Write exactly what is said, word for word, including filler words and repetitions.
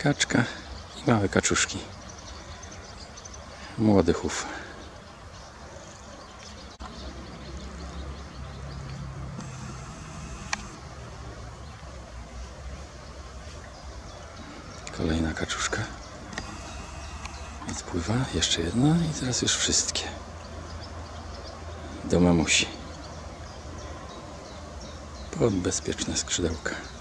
kaczka i małe kaczuszki. Młody chów. Kolejna kaczuszka. Więc pływa. Jeszcze jedna i teraz już wszystkie. Do mamusi. Pod bezpieczne skrzydełka.